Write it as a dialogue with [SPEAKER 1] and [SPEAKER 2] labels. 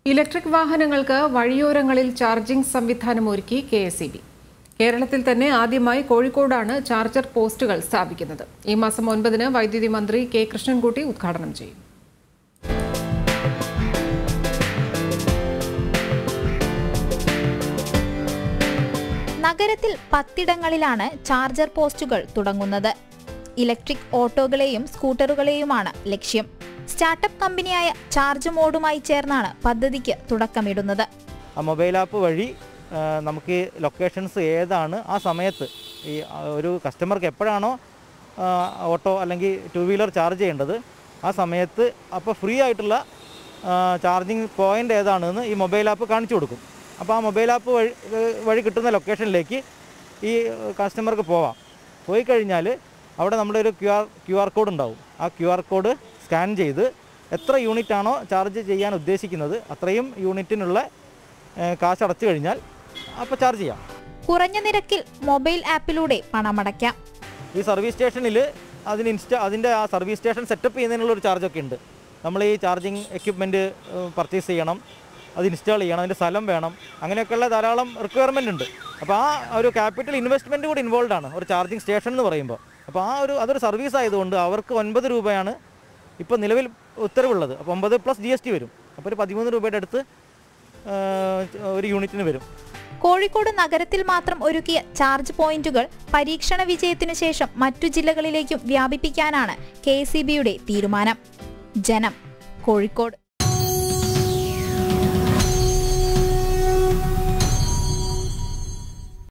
[SPEAKER 1] Electric വാഹനങ്ങൾക്ക് വഴിയോരങ്ങളിൽ charging സംവിധാനം ഒരുക്കി കെ.എസ്.ഇ.ബി. കേരളത്തിൽ തന്നെ ആദ്യമായി കോഴിക്കോടാണ് ചാർജർ പോസ്റ്റുകൾ സ്ഥാപിക്കുന്നത്. ഈ മാസം 9-ന് വൈദ്യുതി മന്ത്രി കെ. കൃഷ്ണൻകുട്ടി ഉദ്ഘാടനം ചെയ്യും.
[SPEAKER 2] നഗരത്തിൽ 10 ഇടങ്ങളിലാണ് ചാർജർ പോസ്റ്റുകൾ തുടങ്ങുന്നത്. ഇലക്ട്രിക് ഓട്ടോകളെയും സ്കൂട്ടറുകളെയുമാണ് ലക്ഷ്യം. സ്റ്റാർട്ടപ്പ് കമ്പനിയായ ചാർജ് മോഡുമായി ചേർന്നാണ് പദ്ധതിക്ക് തുടക്കമിടുന്നത്.
[SPEAKER 3] മൊബൈൽ ആപ്പ് വഴി നമുക്ക് ലൊക്കേഷൻസ് ഏതാണ് ആ സമയത്ത് ഈ ഒരു കസ്റ്റമർക്ക് എപ്പോഴാണോ ഓട്ടോ അല്ലെങ്കിൽ 2 വീലർ ചാർജ് ചെയ്യേണ്ടത് ആ സമയത്ത് അപ്പോൾ ഫ്രീ ആയിട്ടുള്ള ചാർജിങ് പോയിൻ്റ് ഏതാണെന്ന് ഈ മൊബൈൽ ആപ്പ് കാണിച്ചു കൊടുക്കും. അപ്പോൾ ആ മൊബൈൽ ആപ്പ് വഴി കിട്ടുന്ന ലൊക്കേഷനിലേക്ക് ഈ കസ്റ്റമർക്ക് പോയി കഴിഞ്ഞാൽ അവിടെ നമ്മുടെ ഒരു ക്യു ആർ കോഡ് ഉണ്ടാവും. ആ ക്യു ആർ കോഡ് സ്കാൻ ചെയ്ത് എത്ര യൂണിറ്റ് ആണോ ചാർജ് ചെയ്യാൻ ഉദ്ദേശിക്കുന്നത് അത്രയും യൂണിറ്റിനുള്ള കാശ് അടച്ചു കഴിഞ്ഞാൽ അപ്പോൾ ചാർജ് ചെയ്യാം.
[SPEAKER 2] കുറഞ്ഞ നിരക്കിൽ മൊബൈൽ ആപ്പിലൂടെ പണമടയ്ക്കാം.
[SPEAKER 3] ഈ സർവീസ് സ്റ്റേഷനിൽ അതിൻ്റെ ആ സർവീസ് സ്റ്റേഷൻ സെറ്റപ്പ് ചെയ്യുന്നതിനുള്ള ഒരു ചാർജൊക്കെ ഉണ്ട്. നമ്മൾ ഈ ചാർജിങ് എക്യുപ്മെൻറ്റ് പർച്ചേസ് ചെയ്യണം, അത് ഇൻസ്റ്റാൾ ചെയ്യണം, അതിൻ്റെ സ്ഥലം വേണം, അങ്ങനെയൊക്കെയുള്ള ധാരാളം റിക്വയർമെൻ്റ് ഉണ്ട്. അപ്പോൾ ആ ഒരു ക്യാപിറ്റൽ ഇൻവെസ്റ്റ്മെൻറ്റ് കൂടി ഇൻവോൾവ് ആണ് ഒരു ചാർജിങ് സ്റ്റേഷൻ എന്ന് പറയുമ്പോൾ. അപ്പോൾ അതൊരു സർവീസ് ആയതുകൊണ്ട് അവർക്ക് 9 രൂപയാണ് ഇപ്പോൾ നിലവിൽ ഉത്തരവുള്ളത്. അപ്പോൾ 9 + GST വരും. അപ്പോൾ ഒരു 13 രൂപയുടെ അടുത്ത് ഒരു യൂണിറ്റിന് വരും.
[SPEAKER 2] കോഴിക്കോട് നഗരത്തിൽ മാത്രം ഒരുക്കിയ ചാർജ് പോയിന്റുകൾ പരീക്ഷണ വിജയത്തിനു ശേഷം മറ്റു ജില്ലകളിലേക്കും വ്യാപിപ്പിക്കാനാണ് കെ.എസ്.ഇ.ബിയുടെ തീരുമാനം. ജനം, കോഴിക്കോട്.